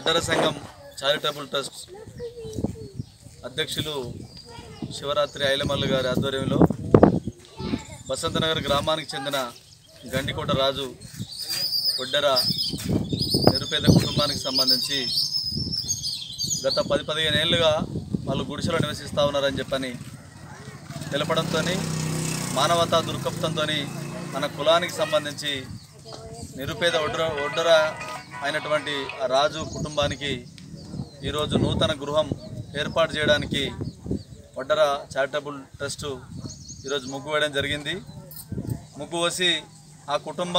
వడ్డర సంఘం charitable trust అధ్యక్షులు శివరాత్రి ఐలమల్లు గారి ఆధ్వర్యంలో వసంతనగర్ గ్రామానికి చెందిన గండికోట రాజు వడ్డర నిరుపేద కుటుంబానికి సంబంధించి గత 10-15 ఏళ్ళుగా వాళ్ళు గుడిసెలో నివసిస్తూ ఉన్నారని చెప్పని తెలపడంతో మానవతా దృక్పథంతో మన కులానికి సంబంధించి నిరుపేద వడ్డర అయినటువంటి ఆ రాజు కుటుంబానికి ఈరోజు నూతన గృహం ఏర్పాటు చేయడానికి వడ్డర చారిటబుల్ ట్రస్ట్ ఈరోజు ముగ్గు వేయడం జరిగింది. ముగ్గు వేసి ఆ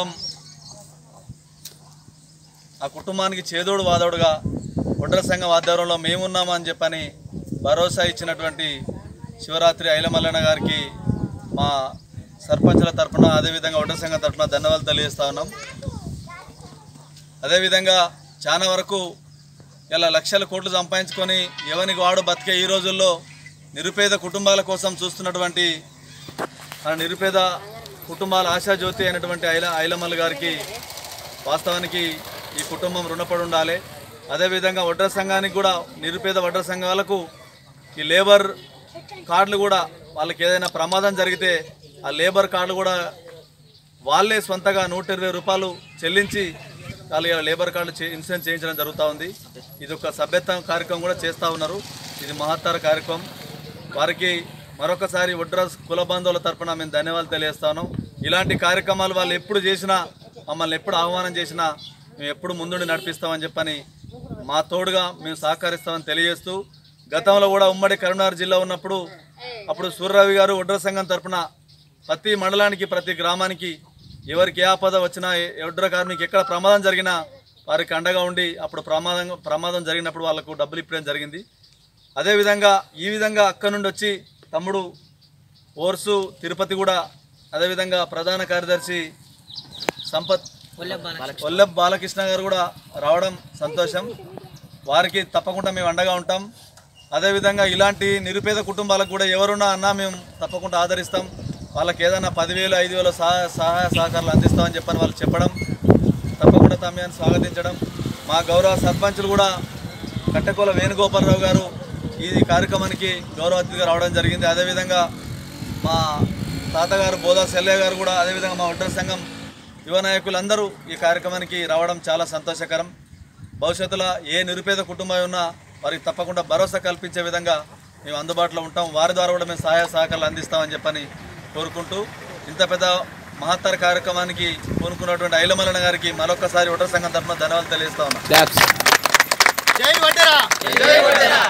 కుటుంబానికి చేదోడు వాదోడుగా వడ్డర సంఘం ఆధ్వర్యంలో మేమున్నామని చెప్పని భరోసా ఇచ్చినటువంటి శివరాత్రి ఐలమల్లన్న గారికి మా సర్పంచుల తరఫున అదేవిధంగా వడ్డర సంఘం తరఫున ధన్యవాదాలు తెలియజేస్తా ఉన్నాం. అదేవిధంగా చాలా వరకు ఇలా లక్షల కోట్లు సంపాదించుకొని ఎవరికి వాడు బతికే ఈ రోజుల్లో నిరుపేద కుటుంబాల కోసం చూస్తున్నటువంటి మన నిరుపేద కుటుంబాల ఆశాజ్యోతి అయినటువంటి ఐలమల్లు గారికి వాస్తవానికి ఈ కుటుంబం రుణపడి ఉండాలి. అదేవిధంగా వడ్డర సంఘానికి కూడా నిరుపేద వడ్డర సంఘాలకు ఈ లేబర్ కార్డులు కూడా వాళ్ళకి ఏదైనా ప్రమాదం జరిగితే ఆ లేబర్ కార్డులు కూడా వాళ్ళే సొంతగా 120 రూపాయలు చెల్లించి వాళ్ళు లేబర్ కార్డు ఇన్సూరెన్స్ చేయించడం జరుగుతూ ఉంది. ఇది ఒక సభ్యత్వ కార్యక్రమం కూడా చేస్తూ ఉన్నారు. ఇది మహత్తర కార్యక్రమం. వారికి మరొకసారి వడ్డర కుల బంధువుల తరఫున మేము ధన్యవాదాలు తెలియజేస్తాను. ఇలాంటి కార్యక్రమాలు వాళ్ళు ఎప్పుడు చేసినా మమ్మల్ని ఎప్పుడు ఆహ్వానం చేసినా మేము ఎప్పుడు ముందుండి నడిపిస్తామని చెప్పని మా తోడుగా మేము సహకరిస్తామని తెలియజేస్తూ, గతంలో కూడా ఉమ్మడి కరీంనగర్ జిల్లా ఉన్నప్పుడు అప్పుడు సూర్యరావి గారు వడ్డర సంఘం తరఫున ప్రతి మండలానికి ప్రతి గ్రామానికి ఎవరికి ఏ ఆపద వచ్చినా వడ్డర కార్మికి ఎక్కడ ప్రమాదం జరిగినా వారికి అండగా ఉండి అప్పుడు ప్రమాదం జరిగినప్పుడు వాళ్ళకు డబ్బులు ఇప్పడం జరిగింది. అదేవిధంగా ఈ విధంగా అక్కడి నుండి వచ్చి తమ్ముడు ఓర్సు తిరుపతి కూడా అదేవిధంగా ప్రధాన కార్యదర్శి సంపత్ వల్లభ్ బాలకృష్ణ గారు కూడా రావడం సంతోషం. వారికి తప్పకుండా మేము అండగా ఉంటాం. అదేవిధంగా ఇలాంటి నిరుపేద కుటుంబాలకు కూడా ఎవరున్నా అన్నా మేము తప్పకుండా ఆదరిస్తాం. వాళ్ళకి ఏదైనా 10,000 5,000 సహాయ సహకారాలు అందిస్తామని చెప్పని వాళ్ళు చెప్పడం, తప్పకుండా తమ్యాన్ని స్వాగతించడం. మా గౌరవ సర్పంచులు కూడా కట్టకోల వేణుగోపాలరావు గారు ఈ కార్యక్రమానికి గౌరవ అతిథిగా రావడం జరిగింది. అదేవిధంగా మా తాతగారు బోదా సెల్లయ్య గారు కూడా అదేవిధంగా మా వడ్డర సంఘం యువ నాయకులందరూ ఈ కార్యక్రమానికి రావడం చాలా సంతోషకరం. భవిష్యత్తులో ఏ నిరుపేద కుటుంబం ఉన్నా వారికి తప్పకుండా భరోసా కల్పించే విధంగా మేము అందుబాటులో ఉంటాం. వారి ద్వారా కూడా మేము సహాయ సహకారాలు అందిస్తామని చెప్పని కోరుకుంటూ, ఇంత పెద్ద మహత్తర కార్యక్రమానికి కోరుకున్నటువంటి ఐలమల్లన్న గారికి మరొకసారి వడ్డర సంఘం తరఫున ధన్యవాదాలు తెలియజేస్తా ఉన్నాం.